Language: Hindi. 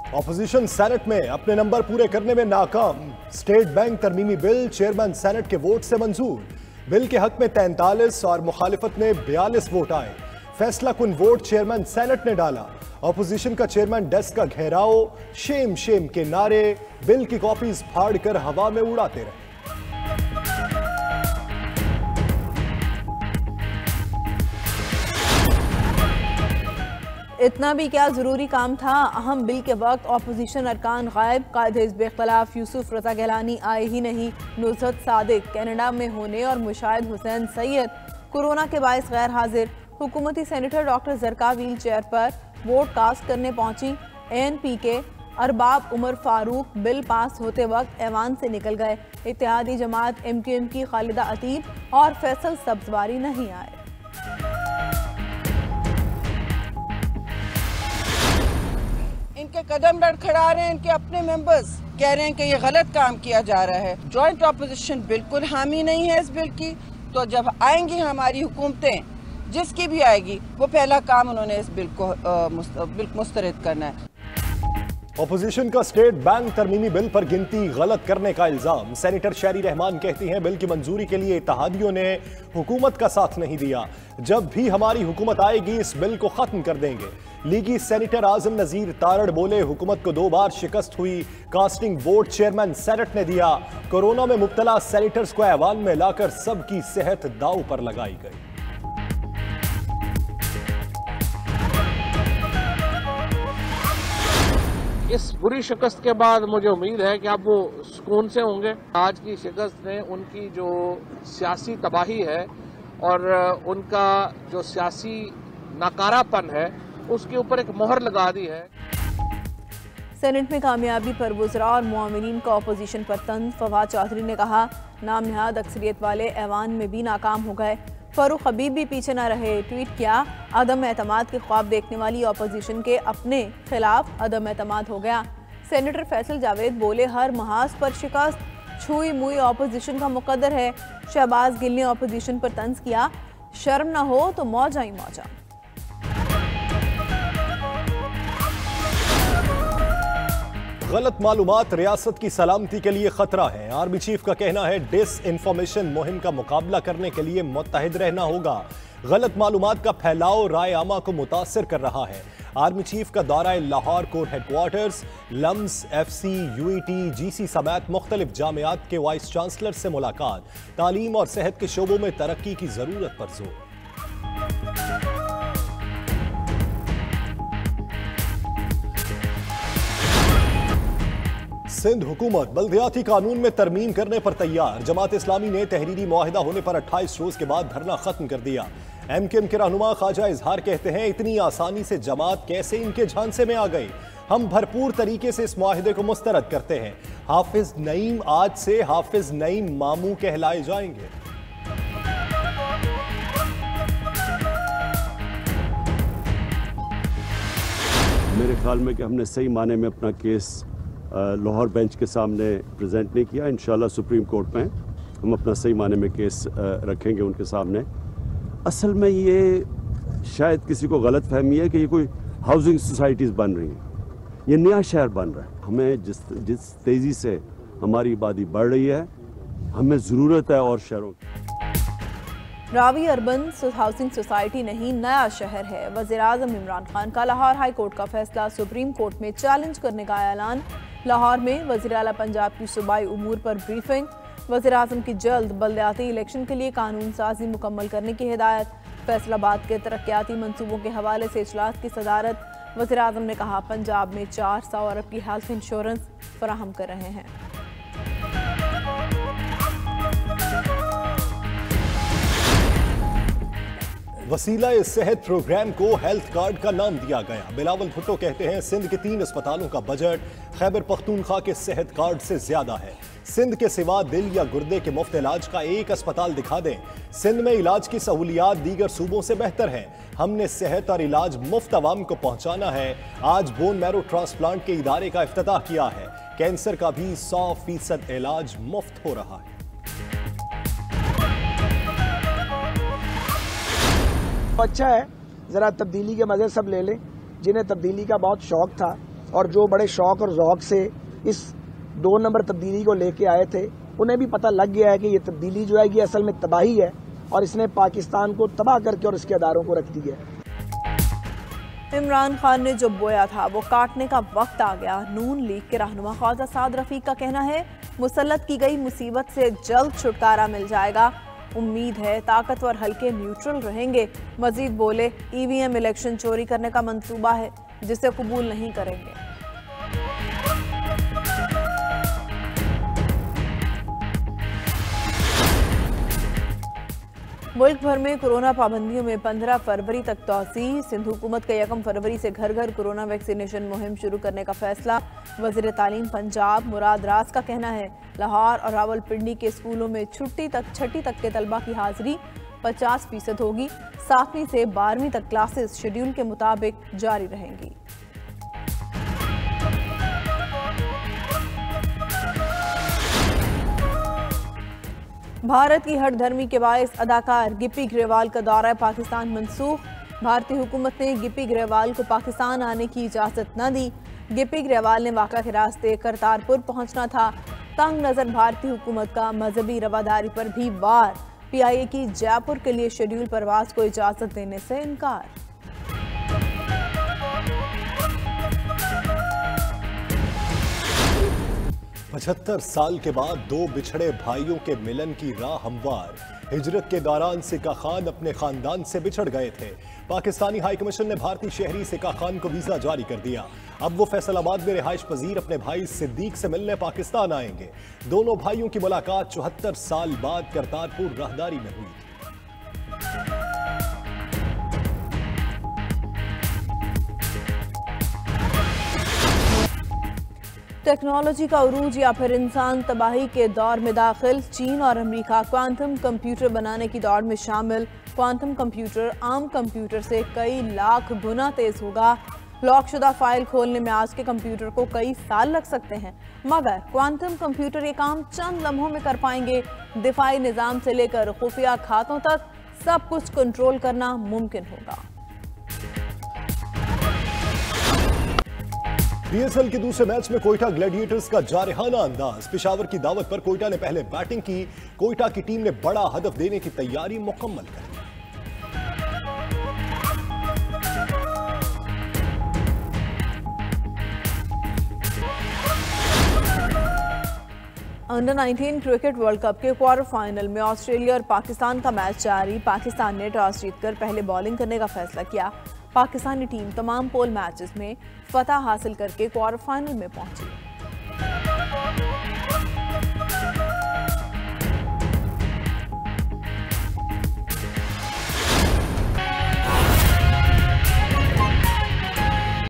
ऑपोजिशन सेनेट में अपने नंबर पूरे करने में नाकाम। स्टेट बैंक तरमीमी बिल चेयरमैन सेनेट के वोट से मंजूर। बिल के हक में 43 और मुखालिफत में 42 वोट आए। फैसला कुन वोट चेयरमैन सेनेट ने डाला। ऑपोजिशन का चेयरमैन डेस्क का घेराव, शेम शेम के नारे, बिल की कॉपीज फाड़कर हवा में उड़ाते रहे। इतना भी क्या जरूरी काम था। अहम बिल के वक्त ऑपोजिशन अरकान गायब। कायदे हिज़्ब इख्तिलाफ यूसुफ रजा गैलानी आए ही नहीं। नुसरत सादिक कनाडा में होने और मुशाहिद हुसैन सैयद कोरोना के बायस गैर हाजिर। हुकूमती senator doctor Zarqa wheelchair पर वोट कास्ट करने पहुंची। ANP के अरबाब उमर फारूक बिल पास होते वक्त ऐवान से निकल गए। इत्तेहादी जमात MQM की खालिदा अतीब और फैसल सब्जवारी नहीं आए। इनके कदम लड़खड़ा रहे हैं, इनके अपने मेंबर्स कह रहे हैं कि ये गलत काम किया जा रहा है। जॉइंट ऑपोजिशन बिल्कुल हामी नहीं है इस बिल की। तो जब आएंगी हमारी हुकूमतें, जिसकी भी आएगी, वो पहला काम उन्होंने इस बिल को मुस्तरद करना है। ऑपोजिशन का स्टेट बैंक तरमीमी बिल पर गिनती गलत करने का इल्जाम। सेनेटर शहरी रहमान कहती हैं बिल की मंजूरी के लिए इत्तेहादियों ने हुकूमत का साथ नहीं दिया। जब भी हमारी हुकूमत आएगी इस बिल को खत्म कर देंगे। लीगी सेनेटर आजम नजीर तारड़ बोले हुकूमत को 2 बार शिकस्त हुई। कास्टिंग वोट चेयरमैन सेनेट ने दिया। कोरोना में मुब्तला सेनेटर्स को ऐवान में लाकर सबकी सेहत दांव पर लगाई गई। इस बुरी शिकस्त के बाद मुझे उम्मीद है कि अब वो सुकून से होंगे। आज की शिकस्त ने उनकी जो सियासी तबाही है और उनका जो सियासी नाकारापन है उसके ऊपर एक मोहर लगा दी है। सेनेट में कामयाबी पर वज़रा और मुआविनीन का अपोजिशन पर तंज। फवाद चौधरी ने कहा नाम नहाद अक्सरियत वाले ऐवान में भी नाकाम हो गए। फरूख हबीब भी पीछे न रहे। ट्वीट किया अदम एतमाद के ख्वाब देखने वाली अपोजिशन के अपने खिलाफ अदम एतमाद हो गया। सेनेटर फैसल जावेद बोले हर महाज पर शिकस्त छुई मुई अपोजिशन का मुकद्दर है। शहबाज गिल ने अपोजिशन पर तंज किया शर्म न हो तो मौजा ही मौजा। गलत मालूमात रियासत की सलामती के लिए खतरा है। आर्मी चीफ का कहना है डिस इन्फॉर्मेशन मुहिम का मुकाबला करने के लिए मुत्तहिद रहना होगा। गलत मालूमात का फैलाव राय आमा को मुतासर कर रहा है। आर्मी चीफ का दौरा Lahore corps headquarters, LUMS, FC, UET, GC समेत मुख्तलिफ जामियात के वाइस चांसलर से मुलाकात। तालीम और सेहत के शोबों में तरक्की की जरूरत पर जोर। सिंध हुकूमत बल्दियाती कानून में तरमीम करने पर तैयार। जमात इस्लामी ने तहरीरी मुआहिदा होने पर 28 रोज के बाद धरना खत्म कर दिया। MQM के रहनुमा ख्वाजा इजहार कहते हैं इतनी आसानी से जमात कैसे इनके झांसे में आ गई। हम भरपूर तरीके से इस मुआहिदे को मुस्तरद करते हैं। हाफिज नईम आज से हाफिज नईम मामू कहलाए जाएंगे। मेरे ख्याल में कि हमने सही माने में अपना केस लाहौर बेंच के सामने प्रेजेंट नहीं किया। इंशाल्लाह सुप्रीम कोर्ट में हम अपना सही माने में केस रखेंगे उनके सामने। असल में ये शायद किसी को गलत फहमी है कि ये कोई हाउसिंग सोसाइटीज़ बन रही हैं। ये नया शहर बन रहा है। हमें जिस तेज़ी से हमारी आबादी बढ़ रही है हमें ज़रूरत है और शहरों की। रावी अर्बन हाउसिंग सोसाइटी नहीं नया शहर है। वज़ीर-ए-आज़म इमरान खान का लाहौर हाई कोर्ट का फैसला सुप्रीम कोर्ट में चैलेंज करने का ऐलान। लाहौर में वज़ीर आला पंजाब की सूबाई उमूर पर ब्रीफिंग। वज़ीर-ए-आज़म की जल्द बल्दियाती इलेक्शन के लिए कानून साजी मुकम्मल करने की हिदायत। फैसलाबाद के तरक्याती मंसूबों के हवाले से इजलास की सदारत। वज़ीर-ए-आज़म ने कहा पंजाब में 400 अरब की हेल्थ इंश्योरेंस फराहम कर रहे हैं। वसीला सेहत प्रोग्राम को हेल्थ कार्ड का नाम दिया गया। बिलावल भुट्टो कहते हैं सिंध के 3 अस्पतालों का बजट खैबर पख्तूनख्वा के सेहत कार्ड से ज्यादा है। सिंध के सिवा दिल या गुर्दे के मुफ्त इलाज का एक अस्पताल दिखा दें। सिंध में इलाज की सहूलियात दीगर सूबों से बेहतर है। हमने सेहत और इलाज मुफ्त आवाम को पहुंचाना है। आज बोन मैरो ट्रांसप्लांट के इदारे का इफ्तिताह किया है। कैंसर का भी 100% इलाज मुफ्त हो रहा है। अच्छा है, ज़रा तब्दीली के मज़े सब ले लें। जिन्हें तब्दीली का बहुत शौक़ था और जो बड़े शौक और ज़ौक़ से इस 2 नंबर तब्दीली को लेके आए थे, उन्हें भी पता लग गया है कि ये तब्दीली जो है ये असल में तबाही है और इसने पाकिस्तान को तबाह करके और इसके अदारों को रख दिया है। इमरान खान ने जो बोया था वो काटने का वक्त आ गया। नून लीग के रहनुमा ख्वाजा साद रफीक का कहना है मुसल्लत की गई मुसीबत से जल्द छुटकारा मिल जाएगा। उम्मीद है ताकतवर हल्के न्यूट्रल रहेंगे। मजीद बोले ईवीएम इलेक्शन चोरी करने का मंसूबा है जिसे कबूल नहीं करेंगे। मुल्क भर में कोरोना पाबंदियों में 15 फरवरी तक तोसी। सिंध हुकूमत का 1 फरवरी से घर घर कोरोना वैक्सीनेशन मुहिम शुरू करने का फैसला। वज़ीर तालीम पंजाब मुराद राज का कहना है लाहौर और रावलपिंडी के स्कूलों में छठी तक के तलबा की हाजिरी 50% होगी। 7वीं से 12वीं तक क्लासेस शेड्यूल के मुताबिक जारी रहेंगी। भारत की हठधर्मी के बायस अदाकार गिप्पी ग्रेवाल का दौरा पाकिस्तान मंसूख। भारतीय हुकूमत ने गिप्पी ग्रेवाल को पाकिस्तान आने की इजाज़त न दी। गिप्पी ग्रेवाल ने वाक़ा के रास्ते करतारपुर पहुंचना था। तंग नज़र भारतीय हुकूमत का मजहबी रवादारी पर भी वार। PIA की जयपुर के लिए शेड्यूल परवाज को इजाज़त देने से इनकार। पचहत्तर साल के बाद 2 बिछड़े भाइयों के मिलन की राह हमवार। हिजरत के दौरान सिक्का खान अपने खानदान से बिछड़ गए थे। पाकिस्तानी हाई कमीशन ने भारतीय शहरी सिक्का खान को वीजा जारी कर दिया। अब वो फैसलाबाद में रिहाइश पजीर अपने भाई सिद्दीक से मिलने पाकिस्तान आएंगे। दोनों भाइयों की मुलाकात 74 साल बाद करतारपुर राहदारी में हुई थी। टेक्नोलॉजी का उरूज या फिर इंसान तबाही के दौर में दाखिल। चीन और अमेरिका क्वांटम कंप्यूटर बनाने की दौड़ में शामिल। क्वांटम कंप्यूटर आम कंप्यूटर से कई लाख गुना तेज होगा। लॉकशुदा फाइल खोलने में आज के कंप्यूटर को कई साल लग सकते हैं, मगर क्वांटम कंप्यूटर ये काम चंद लम्हों में कर पाएंगे। दिफाई निज़ाम से लेकर खुफिया खातों तक सब कुछ कंट्रोल करना मुमकिन होगा। PSL के दूसरे मैच में कोयटा ग्लैडिएटर्स का जारहाना अंदाज। पेशावर की दावत पर कोयटा ने पहले बैटिंग की। कोयटा की टीम ने बड़ा हदफ देने की तैयारी मुकम्मल कर ली। अंडर 19 क्रिकेट वर्ल्ड कप के क्वार्टर फाइनल में ऑस्ट्रेलिया और पाकिस्तान का मैच जारी। पाकिस्तान ने टॉस जीतकर पहले बॉलिंग करने का फैसला किया। पाकिस्तानी टीम तमाम पोल मैचेस में फतह हासिल करके क्वार्टर फाइनल में पहुंची।